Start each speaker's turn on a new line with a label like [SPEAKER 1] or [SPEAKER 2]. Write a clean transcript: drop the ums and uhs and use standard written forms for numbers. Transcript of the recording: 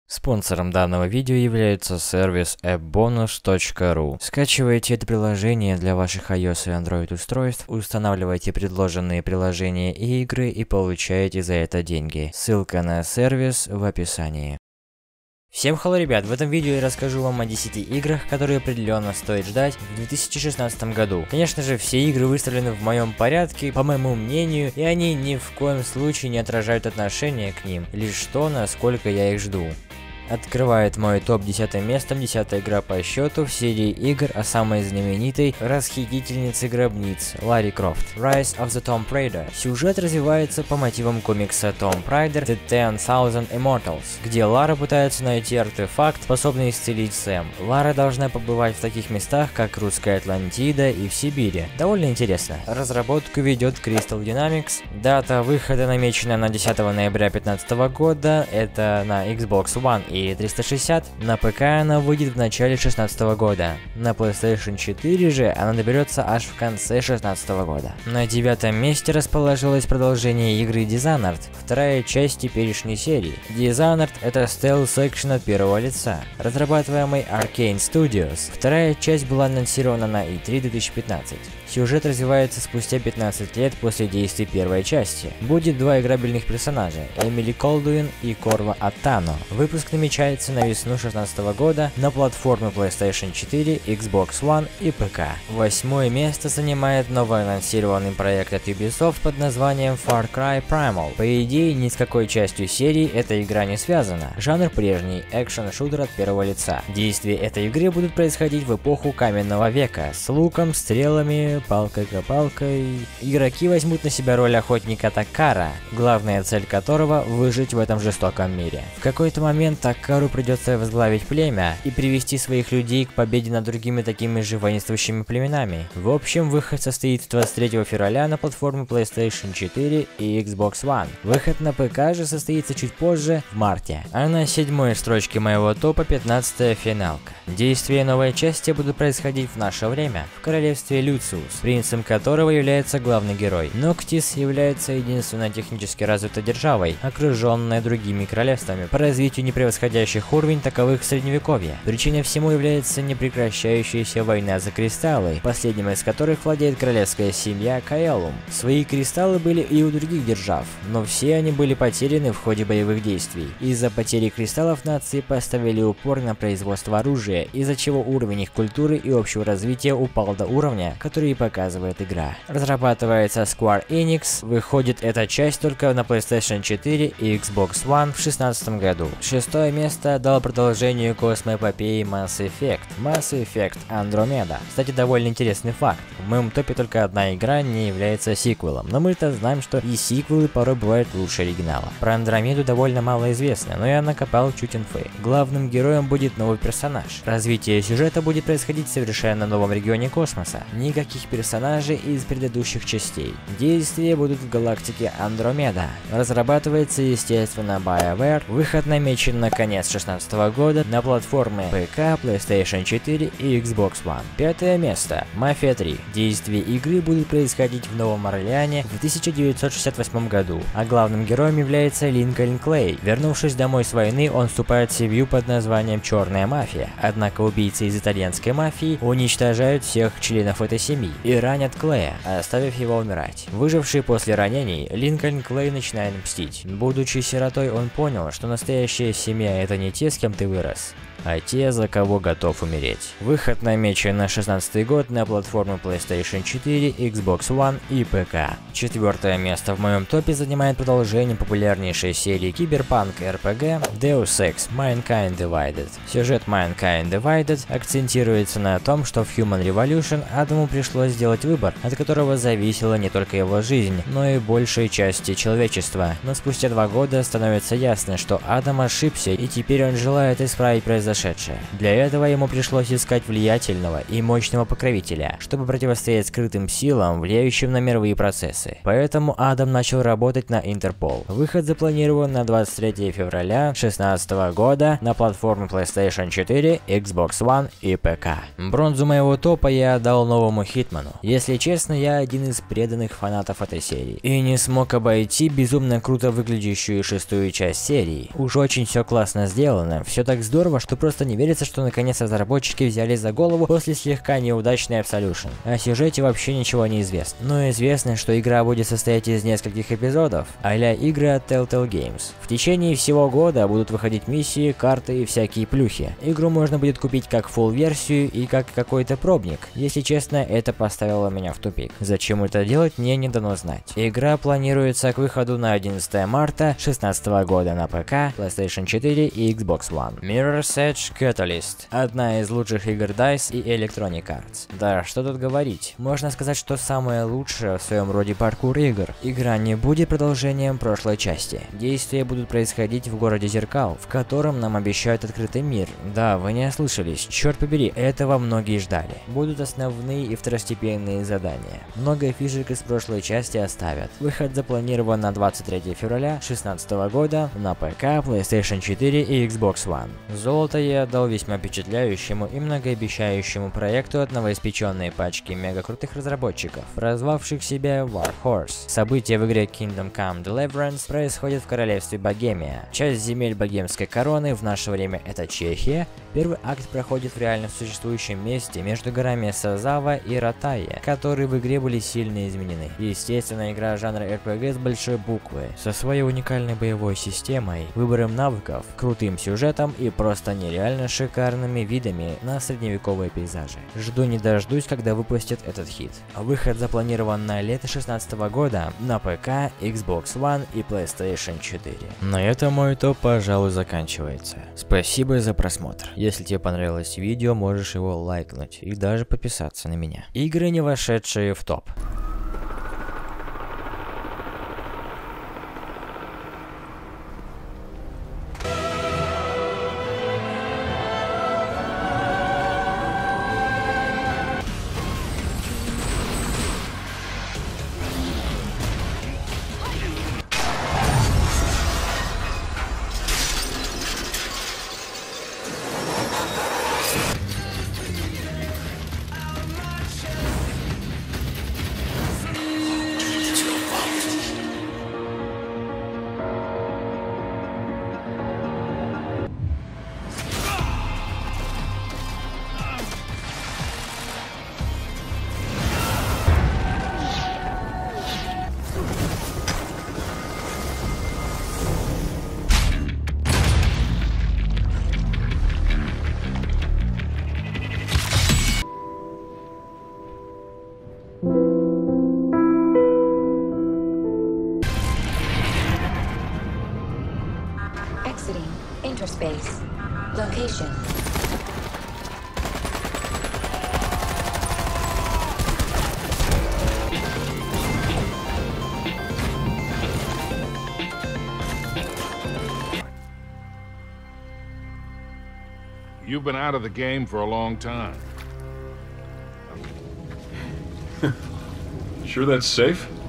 [SPEAKER 1] Спонсором данного видео является сервис appbonus.ru. Скачивайте это приложение для ваших iOS и Android устройств, устанавливайте предложенные приложения и игры и получаете за это деньги. Ссылка на сервис в описании. Всем hello, ребят! В этом видео я расскажу вам о 10 играх, которые определенно стоит ждать в 2016 году. Конечно же, все игры выставлены в моем порядке, по моему мнению, и они ни в коем случае не отражают отношение к ним, лишь то, насколько я их жду. Открывает мой топ 10 местом 10-я игра по счету в серии игр о самой знаменитой расхитительнице гробниц Ларри Крофт, Rise of the Tomb Raider. Сюжет развивается по мотивам комикса Tomb Raider The 10,000 Immortals, где Лара пытается найти артефакт, способный исцелить Сэм. Лара должна побывать в таких местах, как Русская Атлантида и в Сибири. Довольно интересно. Разработку ведет Crystal Dynamics. Дата выхода намечена на 10 ноября 2015 года. Это на Xbox One и 360, на ПК она выйдет в начале 2016 года. На PlayStation 4 же она доберется аж в конце 2016 года. На 9-м месте расположилось продолжение игры Dishonored, вторая часть теперешней серии. Dishonored — это стелс-экшен от первого лица, разрабатываемый Arkane Studios. Вторая часть была анонсирована на E3 2015. Сюжет развивается спустя 15 лет после действий первой части. Будет два играбельных персонажа — Эмили Колдуин и Корва Аттано. Выпуск намечается на весну 2016 года на платформе PlayStation 4, Xbox One и ПК. 8-е место занимает новоанонсированный проект от Ubisoft под названием Far Cry Primal. По идее, ни с какой частью серии эта игра не связана. Жанр прежний — экшен-шутер от первого лица. Действия этой игры будут происходить в эпоху каменного века с луком, стрелами, палкой-копалкой. Игроки возьмут на себя роль охотника Такара, главная цель которого — выжить в этом жестоком мире. В какой-то момент Такару придется возглавить племя и привести своих людей к победе над другими такими же воинствующими племенами. В общем, выход состоится 23 февраля на платформе PlayStation 4 и Xbox One. Выход на ПК же состоится чуть позже, в марте. А на 7-й строчке моего топа 15-я финалка. Действия новой части будут происходить в наше время, в королевстве Люциус, принцем которого является главный герой. Ноктис является единственной технически развитой державой, окруженной другими королевствами, по развитию не превосходящих уровень таковых в средневековье. Причиной всему является непрекращающаяся война за кристаллы, последним из которых владеет королевская семья Каэлум. Свои кристаллы были и у других держав, но все они были потеряны в ходе боевых действий. Из-за потери кристаллов нации поставили упор на производство оружия, из-за чего уровень их культуры и общего развития упал до уровня, который показывает игра. Разрабатывается Square Enix, выходит эта часть только на PlayStation 4 и Xbox One в 2016 году. 6-е место дал продолжению космоэпопеи Mass Effect Andromeda. Кстати, довольно интересный факт. В моем топе только одна игра не является сиквелом, но мы-то знаем, что и сиквелы порой бывают лучше оригинала. Про Андромеду довольно мало известно, но я накопал чуть инфы. Главным героем будет новый персонаж. Развитие сюжета будет происходить в совершенно новом регионе космоса. Никаких персонажей из предыдущих частей. Действия будут в галактике Андромеда. Разрабатывается, естественно, BioWare. Выход намечен на конец 2016 года на платформе ПК, PlayStation 4 и Xbox One. 5-е место. Mafia 3. Действия игры будут происходить в Новом Орлеане в 1968 году, а главным героем является Линкольн Клей. Вернувшись домой с войны, он вступает в семью под названием Черная мафия. Однако убийцы из итальянской мафии уничтожают всех членов этой семьи и ранят Клея, оставив его умирать. Выживший после ранений, Линкольн Клей начинает мстить. Будучи сиротой, он понял, что настоящая семья — это не те, с кем ты вырос, а те, за кого готов умереть. Выход намечен на 2016 год на платформе PlayStation 4, Xbox One и ПК. 4-е место в моем топе занимает продолжение популярнейшей серии киберпанк RPG Deus Ex Mankind Divided. Сюжет Mankind Divided акцентируется на том, что в Human Revolution Адаму пришлось сделать выбор, от которого зависела не только его жизнь, но и большей части человечества. Но спустя 2 года становится ясно, что Адам ошибся, и теперь он желает исправить произошедшее произошедшее. Для этого ему пришлось искать влиятельного и мощного покровителя, чтобы противостоять скрытым силам, влияющим на мировые процессы. Поэтому Адам начал работать на Интерпол. Выход запланирован на 23 февраля 2016 года на платформе PlayStation 4, Xbox One и ПК. Бронзу моего топа я отдал новому Хитману. Если честно, я один из преданных фанатов этой серии. И не смог обойти безумно круто выглядящую шестую часть серии. Уж очень все классно сделано, все так здорово, что просто не верится, что наконец разработчики взялись за голову после слегка неудачной Absolution. О сюжете вообще ничего не известно. Но известно, что игра будет состоять из нескольких эпизодов, а-ля игры от Telltale Games. В течение всего года будут выходить миссии, карты и всякие плюхи. Игру можно будет купить как full версию и как какой-то пробник. Если честно, это поставило меня в тупик. Зачем это делать, мне не дано знать. Игра планируется к выходу на 11 марта 2016 года на ПК, PlayStation 4 и Xbox One. Mirror's Edge Catalyst. Одна из лучших игр DICE и Electronic Arts. Да, что тут говорить. Можно сказать, что самое лучшее в своем роде паркур игр. Игра не будет продолжением прошлой части. Действия будут происходить в городе Зеркал, в котором нам обещают открытый мир. Да, вы не ослышались, черт побери, этого многие ждали. Будут основные и второстепенные задания. Много фишек из прошлой части оставят. Выход запланирован на 23 февраля 2016 года на ПК, PlayStation 4 и Xbox One. Золото я отдал весьма впечатляющему и многообещающему проекту от новоиспеченной пачки мега крутых разработчиков, прозвавших себя Warhorse. События в игре Kingdom Come Deliverance происходят в королевстве Богемия. Часть земель богемской короны, в наше время это Чехия. Первый акт проходит в реально существующем месте между горами Сазава и Ратая, которые в игре были сильно изменены. Естественно, игра жанра RPG с большой буквы, со своей уникальной боевой системой, выбором навыков, крутым сюжетом и просто нереально шикарными видами на средневековые пейзажи. Жду не дождусь, когда выпустят этот хит. Выход запланирован на лето 2016 года на ПК, Xbox One и PlayStation 4. На этом мой топ, пожалуй, заканчивается. Спасибо за просмотр. Если тебе понравилось видео, можешь его лайкнуть и даже подписаться на меня. Игры, не вошедшие в топ.
[SPEAKER 2] Exiting interspace. Location.
[SPEAKER 3] You've been out of the game for a long time.
[SPEAKER 4] Sure that's safe?